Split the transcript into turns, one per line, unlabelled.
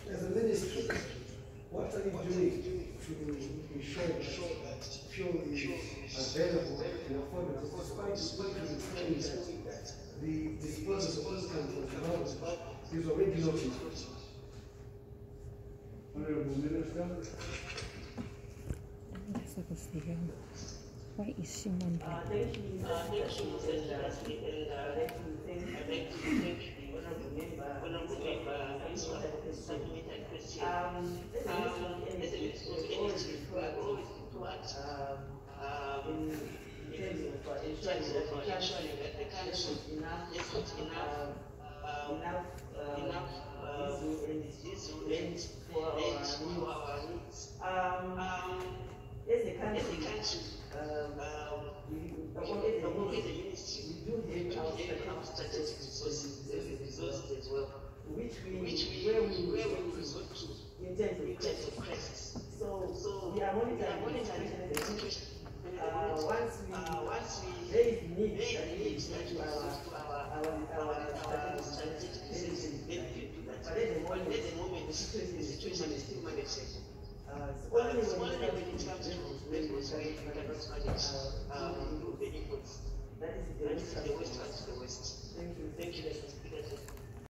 As a ministry, what are you doing to ensure that fuel is available and affordable, despite the claim that the disposable income for the government is already not enough?
Honorable Minister.
Why is she on there?
Thank you, Mr. and I'd like to thank the honorable member supplementary question. As a minister of energy, we are always proactive in terms of ensuring that the country has enough diesel and for our needs. As a country, we do have our strategic resources as well, where we resort to in terms of crisis. So we are monitoring the situation. Once we raise needs to our strategic resources, then we do that. But at the moment, the situation is still manageable. It's only when it comes to levels where you cannot manage the inputs. That is the west. Thank you. Thank you.